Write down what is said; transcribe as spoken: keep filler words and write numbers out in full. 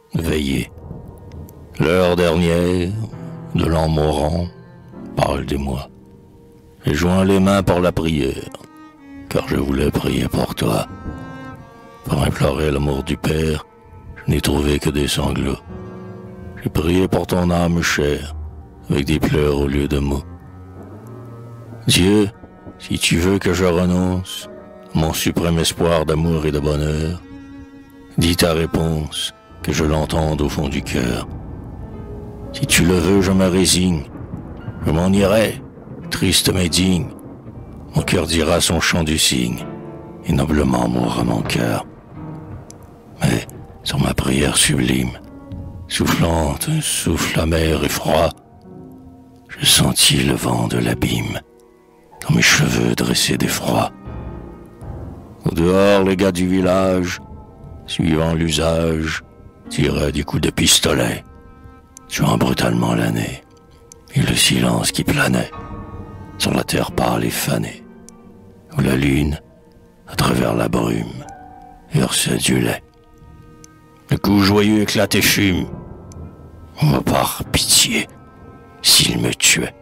veillez. L'heure dernière, de l'an mourant, parle des mois. J'ai joint les mains pour la prière, car je voulais prier pour toi. Pour implorer l'amour du Père, je n'ai trouvé que des sanglots. J'ai prié pour ton âme chère, avec des pleurs au lieu de mots. Dieu, si tu veux que je renonce à mon suprême espoir d'amour et de bonheur, dis ta réponse, que je l'entende au fond du cœur. Si tu le veux, je me résigne, je m'en irai, triste mais digne. Mon cœur dira son chant du cygne, et noblement mourra mon cœur. Mais sur ma prière sublime, soufflante un souffle amer et froid, je sentis le vent de l'abîme dans mes cheveux dressés d'effroi. Au dehors, les gars du village, suivant l'usage, tiraient des coups de pistolet, tuant brutalement l'année et le silence qui planait sur la terre pâle et fanée, où la lune, à travers la brume, versait du lait. Le coup joyeux éclate et fume. Oh, par pitié, s'il me tuait.